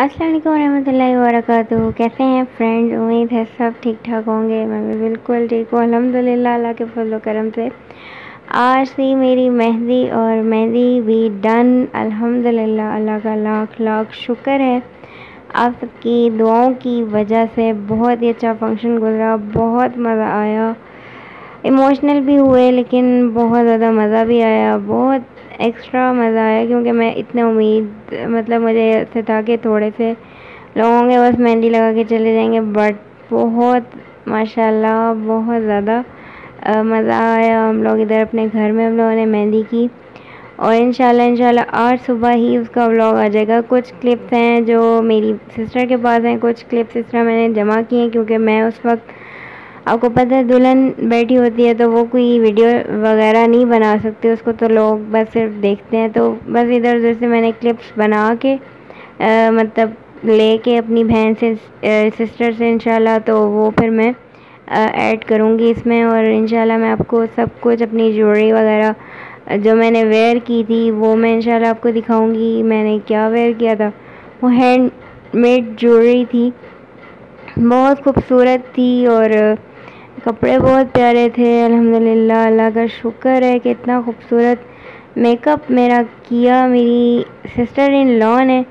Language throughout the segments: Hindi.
अस्सलाम वालेकुम रहमतुल्लाहि व बरकातुहू। कैसे हैं फ्रेंड्स? उम्मीद है सब ठीक ठाक होंगे। मैं भी बिल्कुल ठीक हूँ अल्हम्दुलिल्लाह, अल्लाह के फजल करम से। आज थी मेरी मेहंदी और मेहंदी भी डन अल्हम्दुलिल्लाह। अल्लाह का लाख लाख शुक्र है, आप सबकी दुआओं की वजह से बहुत ही अच्छा फंक्शन गुजरा, बहुत मज़ा आया। इमोशनल भी हुए लेकिन बहुत ज़्यादा मज़ा भी आया, बहुत एक्स्ट्रा मज़ा आया क्योंकि मैं इतने मतलब मुझे ऐसे था कि थोड़े से लोग होंगे बस मेहंदी लगा के चले जाएंगे, बट बहुत माशाल्लाह बहुत ज़्यादा मज़ा आया। हम लोग इधर अपने घर में हम लोगों ने मेहंदी की और इंशाल्लाह आज सुबह ही उसका व्लॉग आ जाएगा। कुछ क्लिप्स हैं जो मेरी सिस्टर के पास हैं, कुछ क्लिप्स इस तरह मैंने जमा किए हैं क्योंकि मैं उस वक्त, आपको पता है, दुल्हन बैठी होती है तो वो कोई वीडियो वगैरह नहीं बना सकती, उसको तो लोग बस सिर्फ देखते हैं। तो बस इधर उधर से मैंने क्लिप्स बना के मतलब लेके अपनी बहन से सिस्टर से इंशाल्लाह तो वो फिर मैं ऐड करूँगी इसमें। और इंशाल्लाह मैं आपको सब कुछ अपनी ज्वेलरी वगैरह जो मैंने वेयर की थी वो मैं इंशाल्लाह आपको दिखाऊँगी। मैंने क्या वेयर किया था, वो हैंड मेड ज्वेलरी थी, बहुत खूबसूरत थी और कपड़े बहुत प्यारे थे अल्हम्दुलिल्लाह। अल्लाह का शुक्र है कि इतना खूबसूरत मेकअप मेरा किया मेरी सिस्टर इन लॉ ने।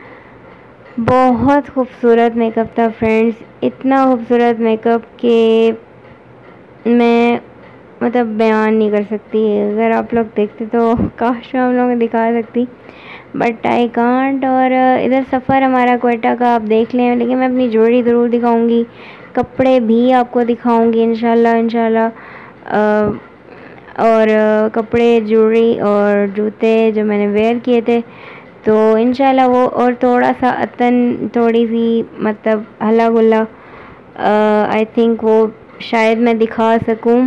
बहुत खूबसूरत मेकअप था फ्रेंड्स, इतना खूबसूरत मेकअप कि मैं मतलब बयान नहीं कर सकती। अगर आप लोग देखते तो काश मैं आप लोगों को दिखा सकती, बट आई कांट। और इधर सफ़र हमारा क्वेटा का आप देख लें, लेकिन मैं अपनी ज्वेलरी ज़रूर दिखाऊंगी, कपड़े भी आपको दिखाऊंगी इंशाल्लाह। और कपड़े, ज्वेलरी और जूते जो मैंने वेयर किए थे तो इंशाल्लाह वो, और थोड़ा सा अतन, थोड़ी सी मतलब हल्ला गुल्ला आई थिंक वो शायद मैं दिखा सकूं।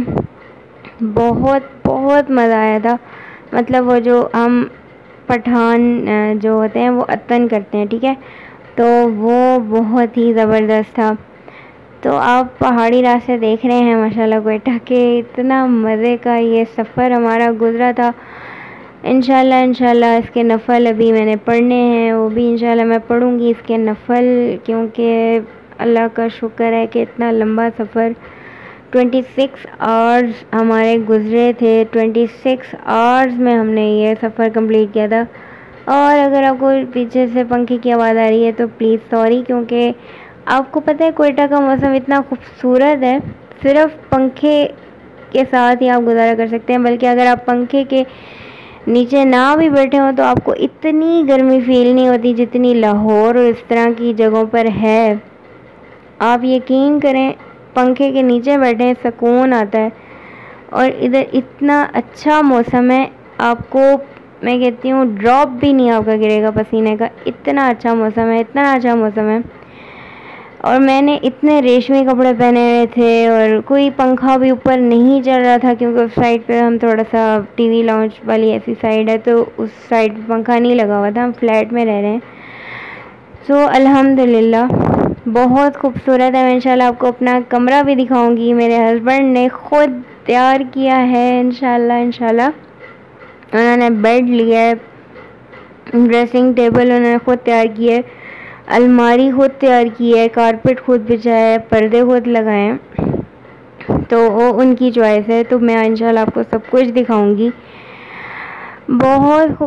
बहुत बहुत मज़ा आया था। मतलब वो जो हम पठान जो होते हैं वो अतन करते हैं, ठीक है, तो वो बहुत ही ज़बरदस्त था। तो आप पहाड़ी रास्ते देख रहे हैं माशाल्लाह क्वेटा के, इतना मज़े का ये सफ़र हमारा गुजरा था। इंशाल्लाह इसके नफ़ल अभी मैंने पढ़ने हैं, वो भी इंशाल्लाह मैं पढ़ूँगी इसके नफ़ल, क्योंकि अल्लाह का शुक्र है कि इतना लंबा सफ़र 26 आवर्स हमारे गुज़रे थे। 26 आवर्स में हमने ये सफ़र कंप्लीट किया था। और अगर आपको पीछे से पंखे की आवाज़ आ रही है तो प्लीज़ सॉरी, क्योंकि आपको पता है कोयटा का मौसम इतना खूबसूरत है, सिर्फ पंखे के साथ ही आप गुजारा कर सकते हैं। बल्कि अगर आप पंखे के नीचे ना भी बैठे हो तो आपको इतनी गर्मी फील नहीं होती जितनी लाहौर और इस तरह की जगहों पर है। आप यकीन करें, पंखे के नीचे बैठे सुकून आता है। और इधर इतना अच्छा मौसम है, आपको मैं कहती हूँ ड्रॉप भी नहीं आपका गिरेगा पसीने का, इतना अच्छा मौसम है, इतना अच्छा मौसम है। और मैंने इतने रेशमी कपड़े पहने हुए थे और कोई पंखा भी ऊपर नहीं चल रहा था क्योंकि उस साइड पे हम थोड़ा सा टीवी लाउंज वाली ऐसी साइड है तो उस साइड पे पंखा नहीं लगा हुआ था, हम फ्लैट में रह रहे हैं। सो अल्हम्दुलिल्लाह बहुत खूबसूरत है। मैं इंशाल्लाह आपको अपना कमरा भी दिखाऊंगी, मेरे हस्बैंड ने खुद तैयार किया है इंशाल्लाह। उन्होंने बेड लिया है, ड्रेसिंग टेबल उन्होंने खुद तैयार किया है, अलमारी खुद तैयार की है, कारपेट खुद बिछाया है, पर्दे खुद लगाए हैं। तो वो उनकी चॉइस है, तो मैं इंशाल्लाह आपको सब कुछ दिखाऊंगी। बहुत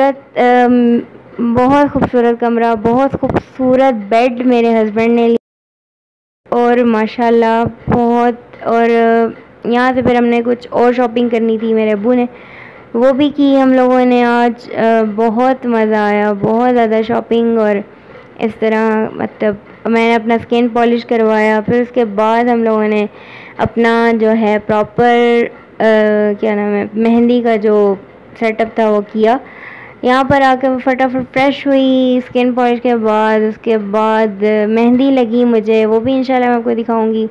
खूबसूरत कमरा, बहुत खूबसूरत बेड मेरे हस्बैंड ने लिया और माशाल्लाह बहुत। और यहाँ से फिर हमने कुछ और शॉपिंग करनी थी, मेरे अब्बू ने वो भी की हम लोगों ने आज। बहुत मज़ा आया, बहुत ज़्यादा शॉपिंग। और इस तरह मतलब मैंने अपना स्किन पॉलिश करवाया, फिर उसके बाद हम लोगों ने अपना जो है प्रॉपर क्या नाम है, मेहंदी का जो सेटअप था वो किया। यहाँ पर आकर फटाफट फ्रेश हुई स्किन पॉलिश के बाद, उसके बाद मेहंदी लगी मुझे, वो भी इंशाल्लाह मैं आपको दिखाऊंगी।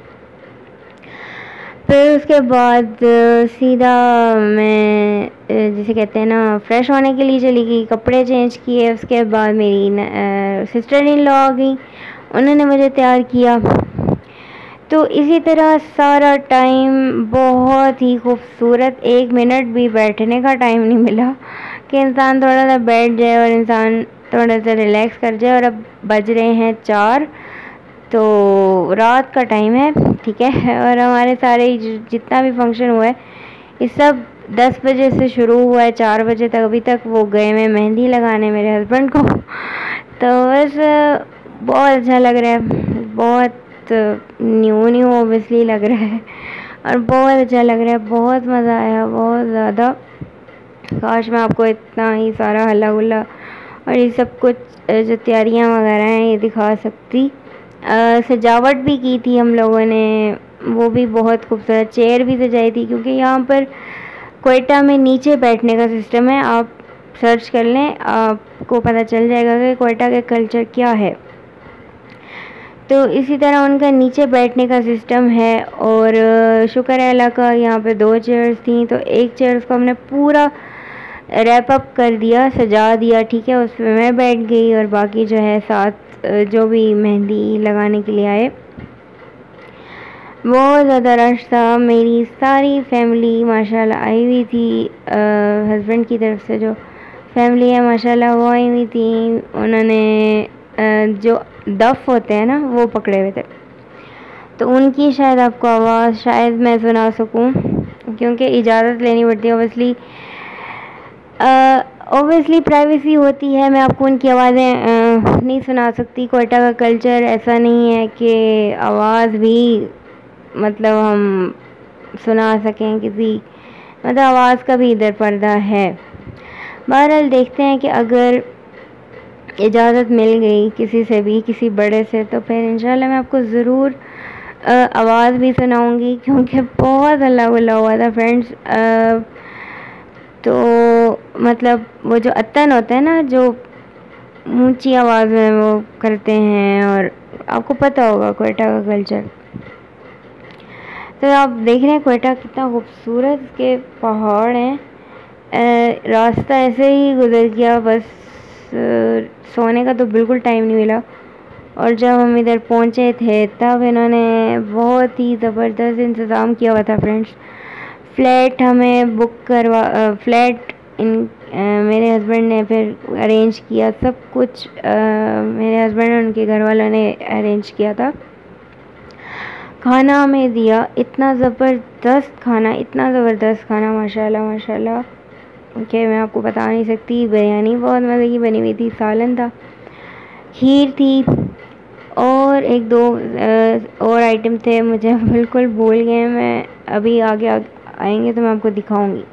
फिर उसके बाद सीधा मैं जिसे कहते हैं ना फ्रेश होने के लिए चली गई, कपड़े चेंज किए। उसके बाद मेरी सिस्टर इन लॉ आ गई, उन्होंने मुझे तैयार किया। तो इसी तरह सारा टाइम बहुत ही खूबसूरत, 1 मिनट भी बैठने का टाइम नहीं मिला कि इंसान थोड़ा सा बैठ जाए और इंसान थोड़ा सा रिलैक्स कर जाए। और अब बज रहे हैं 4, तो रात का टाइम है, ठीक है। और हमारे सारे जितना भी फंक्शन हुआ है ये सब 10 बजे से शुरू हुआ है 4 बजे तक। अभी तक वो गए में मेहंदी लगाने मेरे हस्बैंड को। तो बस बहुत अच्छा लग रहा है, बहुत न्यू न्यू ओबियसली लग रहा है और बहुत अच्छा लग रहा है, बहुत मज़ा आया, बहुत ज़्यादा। काश मैं आपको इतना ही सारा हल्ला गुल्ला और ये सब कुछ जो तैयारियां वगैरह हैं ये दिखा सकती। सजावट भी की थी हम लोगों ने, वो भी बहुत खूबसूरत, चेयर भी सजाई थी, क्योंकि यहाँ पर क्वेटा में नीचे बैठने का सिस्टम है। आप सर्च कर लें, आपको पता चल जाएगा कि क्वेटा का कल्चर क्या है। तो इसी तरह उनका नीचे बैठने का सिस्टम है। और शुक्र है अल्लाह का, यहाँ पे 2 चेयर्स थी, तो एक चेयर्स को हमने पूरा रैप अप कर दिया, सजा दिया, ठीक है। उस पर मैं बैठ गई और बाकी जो है साथ जो भी मेहंदी लगाने के लिए आए। बहुत ज़्यादा रश था, मेरी सारी फैमिली माशाल्लाह आई हुई थी। हस्बैंड की तरफ से जो फैमिली है माशाल्लाह वो आई हुई थी। उन्होंने जो दफ होते हैं ना वो पकड़े हुए थे, तो उनकी शायद आपको आवाज़ शायद मैं सुना सकूं, क्योंकि इजाज़त लेनी पड़ती है ओबियसली प्राइवेसी होती है। मैं आपको उनकी आवाज़ें नहीं सुना सकती। क्वेटा का कल्चर ऐसा नहीं है कि आवाज़ भी मतलब हम सुना सकें किसी, मतलब आवाज़ का भी इधर पर्दा है। बहरहाल देखते हैं कि अगर इजाज़त मिल गई किसी से भी, किसी बड़े से, तो फिर इंशाल्लाह मैं आपको ज़रूर आवाज़ भी सुनाऊंगी, क्योंकि बहुत हल्ला गुल्ला हुआ था फ्रेंड्स। तो मतलब वो जो अत्तन होता है ना, जो ऊंची आवाज़ में वो करते हैं, और आपको पता होगा क्वेटा का कल्चर। तो आप देख रहे हैं क्वेटा कितना खूबसूरत के पहाड़ हैं। रास्ता ऐसे ही गुजर गया, बस सोने का तो बिल्कुल टाइम नहीं मिला। और जब हम इधर पहुंचे थे तब इन्होंने बहुत ही ज़बरदस्त इंतज़ाम किया हुआ था फ्रेंड्स। फ्लैट हमें बुक करवा फ्लैट मेरे हस्बैंड ने फिर अरेंज किया, सब कुछ मेरे हस्बैंड और उनके घर वालों ने अरेंज किया था। खाना हमें दिया, इतना ज़बरदस्त खाना, इतना ज़बरदस्त खाना, माशाल्लाह माशाल्लाह कि मैं आपको बता नहीं सकती। बिरयानी बहुत मज़े की बनी हुई थी, सालन था, खीर थी, और 1-2 और आइटम थे, मुझे बिल्कुल भूल गए। मैं अभी आगे आएंगे तो मैं आपको दिखाऊंगी।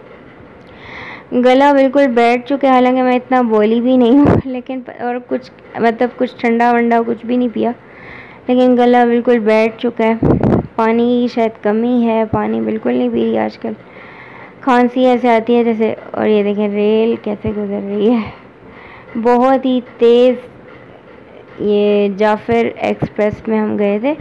गला बिल्कुल बैठ चुका है, हालांकि मैं इतना बोली भी नहीं हूँ, लेकिन और कुछ मतलब कुछ ठंडा वंडा कुछ भी नहीं पिया, लेकिन गला बिल्कुल बैठ चुका है। पानी की शायद कमी है, पानी बिल्कुल नहीं पी रही आजकल, खांसी ऐसे आती है जैसे। और ये देखें रेल कैसे गुजर रही है, बहुत ही तेज़। ये जाफर एक्सप्रेस में हम गए थे,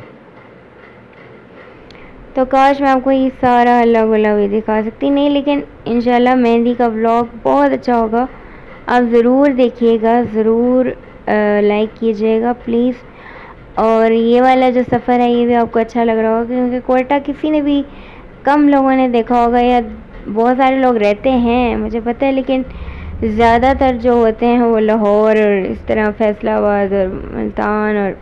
तो काश मैं आपको ये सारा हल्ला गुल्ला भी दिखा सकती, नहीं, लेकिन इंशाल्लाह मेहंदी का व्लॉग बहुत अच्छा होगा। आप ज़रूर देखिएगा, ज़रूर लाइक कीजिएगा प्लीज़। और ये वाला जो सफ़र है ये भी आपको अच्छा लग रहा होगा, क्योंकि क्वेटा किसी ने भी कम लोगों ने देखा होगा, या बहुत सारे लोग रहते हैं मुझे पता है, लेकिन ज़्यादातर जो होते हैं वो लाहौर और इस तरह फैसलाबाद और मुल्तान और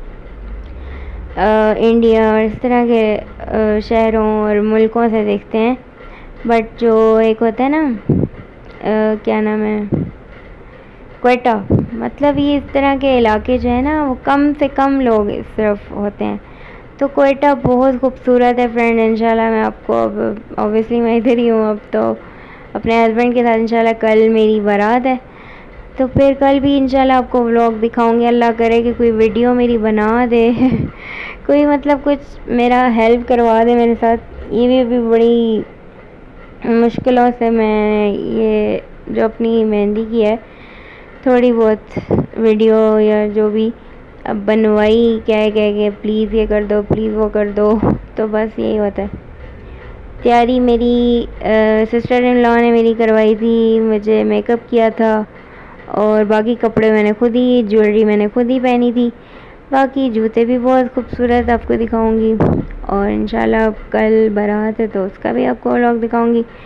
इंडिया और इस तरह के शहरों और मुल्कों से देखते हैं। बट जो एक होता है ना क्या नाम है, क्वेटा, मतलब ये इस तरह के इलाके जो है ना वो कम से कम लोग इस तरफ होते हैं। तो क्वेटा बहुत खूबसूरत है फ्रेंड। इंशाल्लाह मैं आपको, अब ऑब्वियसली मैं इधर ही हूँ अब, तो अपने हस्बैंड के साथ इंशाल्लाह कल मेरी बारात है, तो फिर कल भी इंशाल्लाह आपको व्लॉग दिखाऊंगी। अल्लाह करे कि कोई वीडियो मेरी बना दे कोई मतलब कुछ मेरा हेल्प करवा दे मेरे साथ। ये भी अभी बड़ी मुश्किलों से मैं ये जो अपनी मेहंदी की है थोड़ी बहुत वीडियो या जो भी अब बनवाई, क्या कह प्लीज़ ये कर दो, प्लीज़ वो कर दो, तो बस यही होता है। तैयारी मेरी सिस्टर इन लॉ ने मेरी करवाई थी, मुझे मेकअप किया था, और बाकी कपड़े मैंने खुद ही, ज्वेलरी मैंने खुद ही पहनी थी। बाकी जूते भी बहुत खूबसूरत आपको दिखाऊंगी, और इंशाल्लाह कल बारात है तो उसका भी आपको व्लॉग दिखाऊंगी।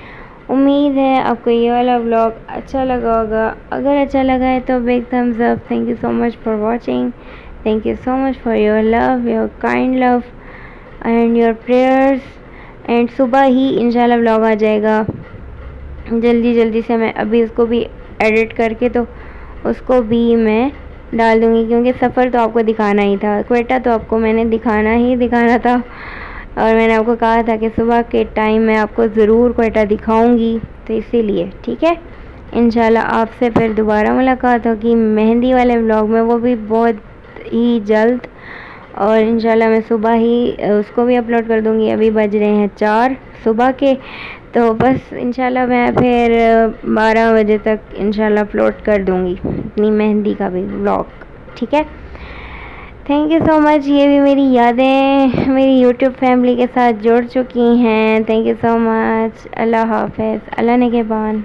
उम्मीद है आपको ये वाला व्लॉग अच्छा लगा होगा। अगर अच्छा लगा है तो big thumbs up. Thank you so much for watching. Thank you so much for your love, your kind love and your prayers. And सुबह ही इंशाल्लाह व्लॉग आ जाएगा जल्दी जल्दी से। मैं अभी उसको भी एडिट करके तो उसको भी मैं डाल दूँगी, क्योंकि सफ़र तो आपको दिखाना ही था, क्वेटा तो आपको मैंने दिखाना ही दिखाना था। और मैंने आपको कहा था कि सुबह के टाइम मैं आपको ज़रूर क्वेटा दिखाऊंगी, तो इसीलिए ठीक है। इंशाल्लाह आपसे फिर दोबारा मुलाकात होगी मेहंदी वाले व्लॉग में, वो भी बहुत ही जल्द। और इंशाल्लाह मैं सुबह ही उसको भी अपलोड कर दूंगी। अभी बज रहे हैं 4 सुबह के, तो बस इंशाल्लाह मैं फिर 12 बजे तक इंशाल्लाह अपलोड कर दूंगी अपनी मेहंदी का भी व्लॉग, ठीक है। Thank you so much. ये भी मेरी यादें मेरी यूट्यूब फैमिली के साथ जुड़ चुकी हैं। Thank you so much. अल्लाह हाफ़िज़। अल्लाह निगहबान।